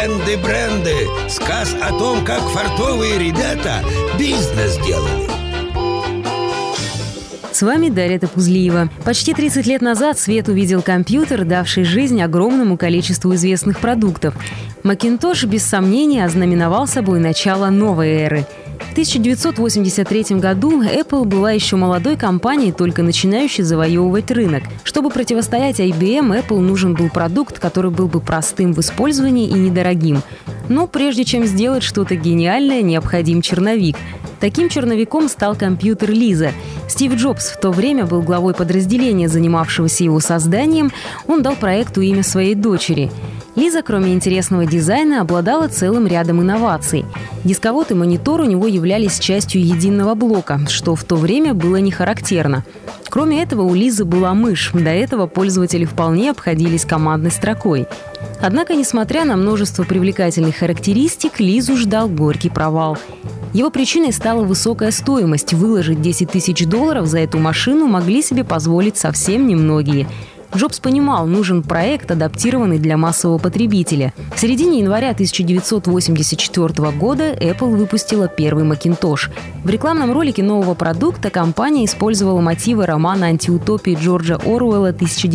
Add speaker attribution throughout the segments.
Speaker 1: Тренды, бренды. Сказ о том, как фартовые ребята бизнес делали.
Speaker 2: С вами Дарья Топузлиева. Почти 30 лет назад свет увидел компьютер, давший жизнь огромному количеству известных продуктов. Macintosh, без сомнения, ознаменовал собой начало новой эры. В 1983 году Apple была еще молодой компанией, только начинающей завоевывать рынок. Чтобы противостоять IBM, Apple нужен был продукт, который был бы простым в использовании и недорогим. Но прежде чем сделать что-то гениальное, необходим черновик. Таким черновиком стал компьютер Лиза. Стив Джобс в то время был главой подразделения, занимавшегося его созданием. Он дал проекту имя своей дочери. Лиза, кроме интересного дизайна, обладала целым рядом инноваций. Дисковод и монитор у него являлись частью единого блока, что в то время было не характерно. Кроме этого, у Лизы была мышь. До этого пользователи вполне обходились командной строкой. Однако, несмотря на множество привлекательных характеристик, Лизу ждал горький провал. Его причиной стала высокая стоимость. Выложить $10 000 за эту машину могли себе позволить совсем немногие. Джобс понимал, нужен проект, адаптированный для массового потребителя. В середине января 1984 года Apple выпустила первый Macintosh. В рекламном ролике нового продукта компания использовала мотивы романа антиутопии Джорджа Оруэлла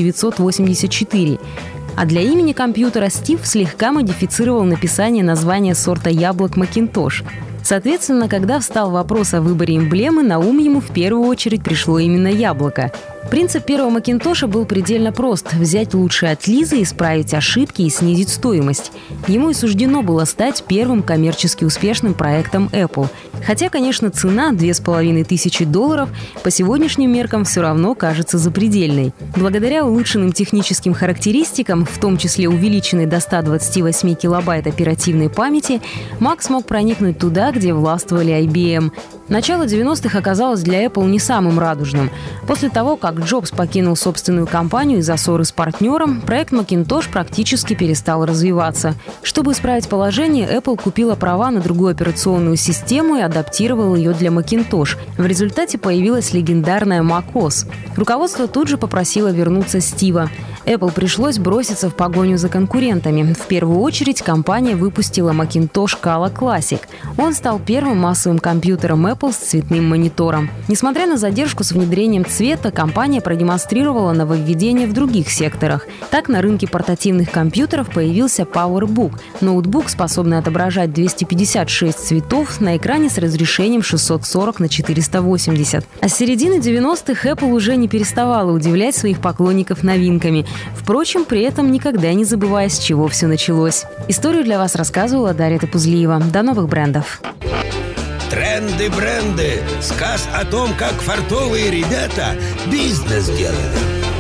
Speaker 2: «1984». А для имени компьютера Стив слегка модифицировал написание названия сорта яблок Macintosh. Соответственно, когда встал вопрос о выборе эмблемы, на ум ему в первую очередь пришло именно яблоко. Принцип первого Макинтоша был предельно прост – взять лучшее от Лизы, исправить ошибки и снизить стоимость. Ему и суждено было стать первым коммерчески успешным проектом Apple. Хотя, конечно, цена $2500 по сегодняшним меркам все равно кажется запредельной. Благодаря улучшенным техническим характеристикам, в том числе увеличенной до 128 килобайт оперативной памяти, Mac смог проникнуть туда, где властвовали IBM. Начало 90-х оказалось для Apple не самым радужным. После того, как Джобс покинул собственную компанию из-за ссоры с партнером, проект Macintosh практически перестал развиваться. Чтобы исправить положение, Apple купила права на другую операционную систему и адаптировала ее для Macintosh. В результате появилась легендарная macOS. Руководство тут же попросило вернуться Стива. Apple пришлось броситься в погоню за конкурентами. В первую очередь компания выпустила Macintosh Kala Classic. Он стал первым массовым компьютером Apple с цветным монитором. Несмотря на задержку с внедрением цвета, компания продемонстрировала нововведения в других секторах. Так, на рынке портативных компьютеров появился PowerBook – ноутбук, способный отображать 256 цветов на экране с разрешением 640 на 480. А с середины 90-х Apple уже не переставала удивлять своих поклонников новинками. Впрочем, при этом никогда не забывая, с чего все началось. Историю для вас рассказывала Дарья Топузлиева. До новых брендов!
Speaker 1: Тренды, бренды. Сказ о том, как фартовые ребята бизнес делали.